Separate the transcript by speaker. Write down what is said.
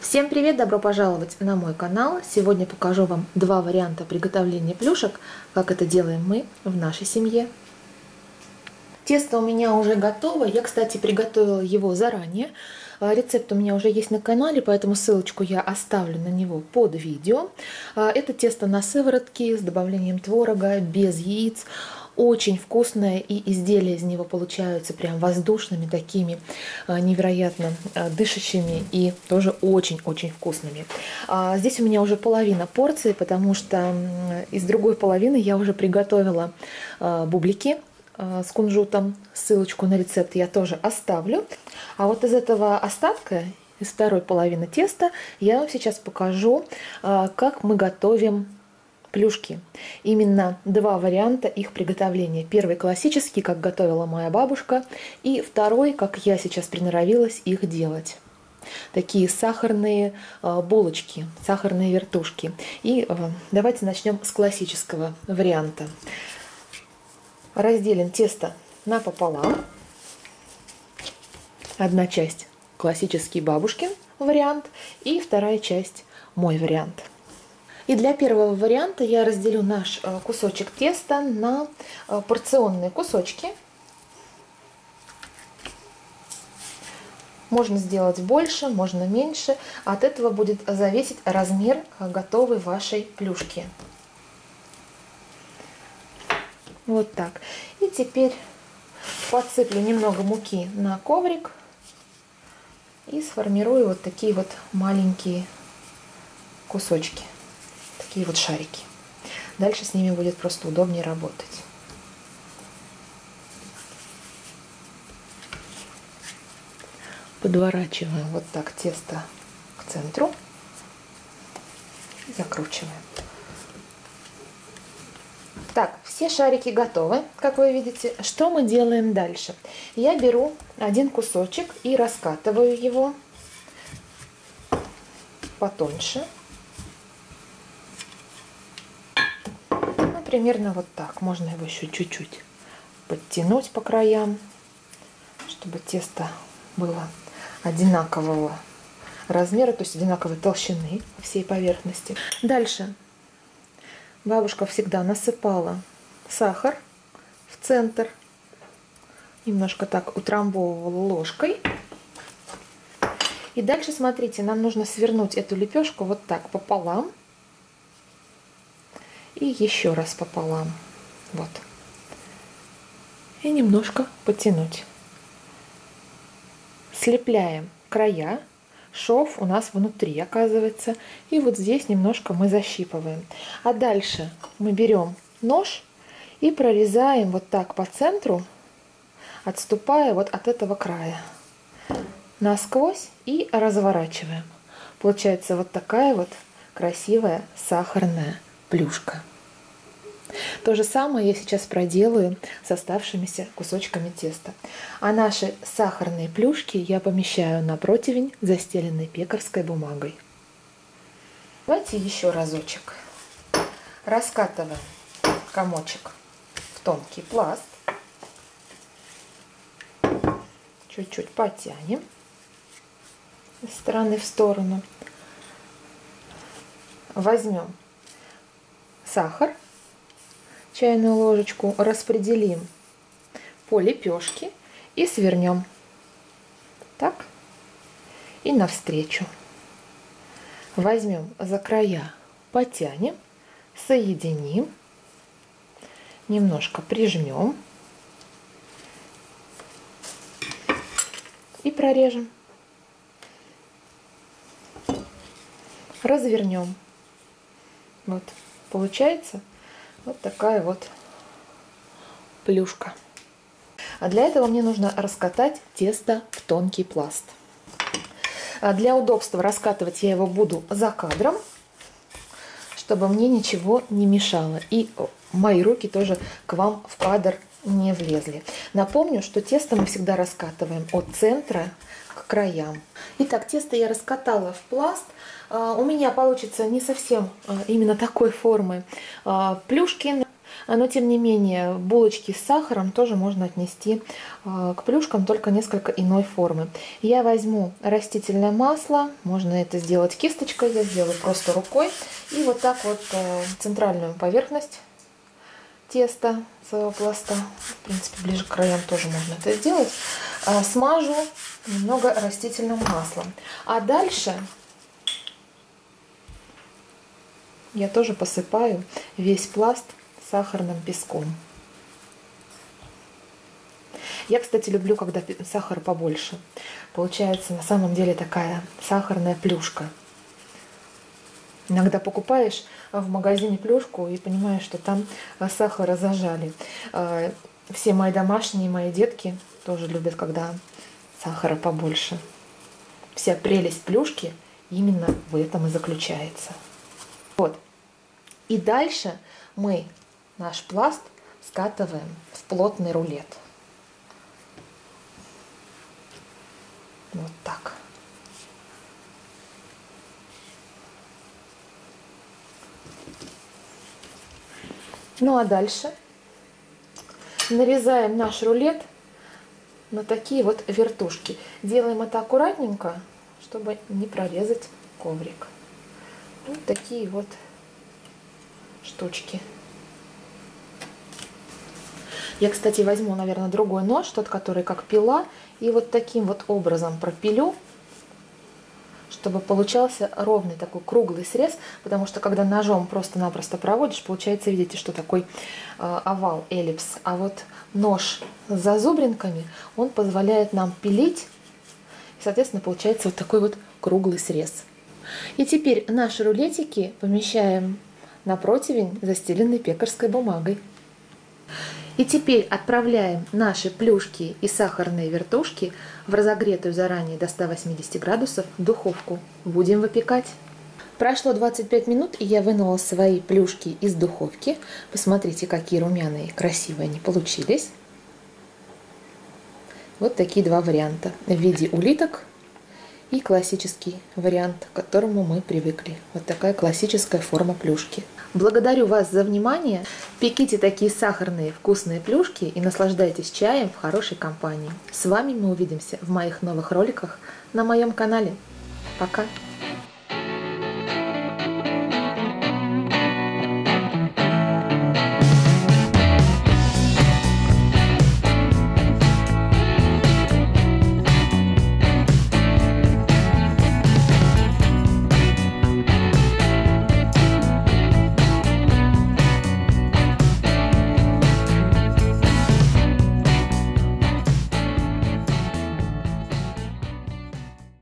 Speaker 1: Всем привет! Добро пожаловать на мой канал! Сегодня покажу вам два варианта приготовления плюшек, как это делаем мы в нашей семье. Тесто у меня уже готово, я, кстати, приготовила его заранее. Рецепт у меня уже есть на канале, поэтому ссылочку я оставлю на него под видео. Это тесто на сыворотке с добавлением творога, без яиц. Очень вкусное, и изделия из него получаются прям воздушными, такими невероятно дышащими и тоже очень-очень вкусными. Здесь у меня уже половина порции, потому что из другой половины я уже приготовила бублики с кунжутом. Ссылочку на рецепт я тоже оставлю. А вот из этого остатка, из второй половины теста, я вам сейчас покажу, как мы готовим плюшки. Именно два варианта их приготовления. Первый классический, как готовила моя бабушка, и второй, как я сейчас приноровилась их делать. Такие сахарные булочки, сахарные вертушки. И давайте начнем с классического варианта. Разделим тесто напополам. Одна часть классический бабушкин вариант, и вторая часть мой вариант. И для первого варианта я разделю наш кусочек теста на порционные кусочки. Можно сделать больше, можно меньше. От этого будет зависеть размер готовой вашей плюшки. Вот так. И теперь подсыплю немного муки на коврик и сформирую вот такие вот маленькие кусочки. Такие вот шарики. Дальше с ними будет просто удобнее работать. Подворачиваем вот так тесто к центру. Закручиваем. Так, все шарики готовы, как вы видите. Что мы делаем дальше? Я беру один кусочек и раскатываю его потоньше. Примерно вот так. Можно его еще чуть-чуть подтянуть по краям, чтобы тесто было одинакового размера, то есть одинаковой толщины по всей поверхности. Дальше бабушка всегда насыпала сахар в центр, немножко так утрамбовывала ложкой. И дальше, смотрите, нам нужно свернуть эту лепешку вот так пополам. И еще раз пополам. Вот. И немножко потянуть. Слепляем края. Шов у нас внутри, оказывается. И вот здесь немножко мы защипываем. А дальше мы берем нож и прорезаем вот так по центру, отступая вот от этого края насквозь и разворачиваем. Получается вот такая вот красивая сахарная плюшка. То же самое я сейчас проделаю с оставшимися кусочками теста. А наши сахарные плюшки я помещаю на противень, застеленный пекарской бумагой. Давайте еще разочек. Раскатываем комочек в тонкий пласт. Чуть-чуть потянем из стороны в сторону. Возьмем сахар, чайную ложечку, распределим по лепешке и свернем так и навстречу. Возьмем за края, потянем, соединим, немножко прижмем и прорежем. Развернем. Вот. Получается вот такая вот плюшка. А для этого мне нужно раскатать тесто в тонкий пласт. Для удобства раскатывать я его буду за кадром, чтобы мне ничего не мешало. И мои руки тоже к вам в кадр не влезли. Напомню, что тесто мы всегда раскатываем от центра к краям. Итак, тесто я раскатала в пласт. У меня получится не совсем именно такой формы плюшки. Но тем не менее, булочки с сахаром тоже можно отнести к плюшкам, только несколько иной формы. Я возьму растительное масло, можно это сделать кисточкой, я сделаю просто рукой. И вот так вот центральную поверхность теста своего пласта, в принципе, ближе к краям тоже можно это сделать, смажу немного растительным маслом. А дальше я тоже посыпаю весь пласт сахарным песком. Я, кстати, люблю, когда сахара побольше. Получается на самом деле такая сахарная плюшка. Иногда покупаешь в магазине плюшку и понимаешь, что там сахара зажали. Все мои домашние, мои детки тоже любят, когда сахара побольше. Вся прелесть плюшки именно в этом и заключается. Вот. И дальше мы наш пласт скатываем в плотный рулет. Вот так. Ну а дальше нарезаем наш рулет на такие вот вертушки. Делаем это аккуратненько, чтобы не прорезать коврик. Вот такие вот штучки. Я, кстати, возьму, наверное, другой нож, тот, который как пила, и вот таким вот образом пропилю, чтобы получался ровный такой круглый срез, потому что когда ножом просто-напросто проводишь, получается, видите, что такой овал, эллипс. А вот нож с зазубринками, он позволяет нам пилить, и, соответственно, получается вот такой вот круглый срез. И теперь наши рулетики помещаем на противень, застеленный пекарской бумагой. И теперь отправляем наши плюшки и сахарные вертушки в разогретую заранее до 180 градусов духовку. Будем выпекать. Прошло 25 минут, и я вынула свои плюшки из духовки. Посмотрите, какие румяные, красивые они получились. Вот такие два варианта. В виде улиток и классический вариант, к которому мы привыкли. Вот такая классическая форма плюшки. Благодарю вас за внимание. Пеките такие сахарные вкусные плюшки и наслаждайтесь чаем в хорошей компании. С вами мы увидимся в моих новых роликах на моем канале. Пока!